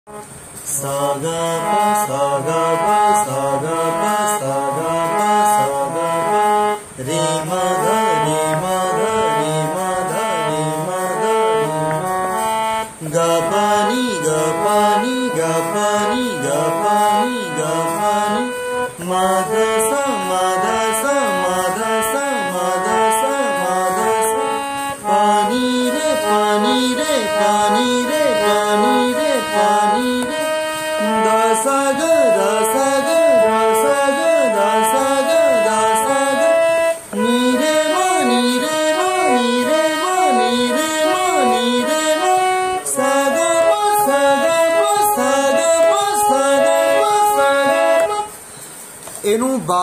सा गा पा सा गा पा सा गा पा सा गा पा सा गा पा रे मा धा रे मा धा रे मा धा रे मा धा रे गा पा नी गा पा नी गा पा नी गा पा नी गा पा नी मा धा सा मा धा सा मा धा सा मा धा सा मा धा सा पानी रे पानी रे पानी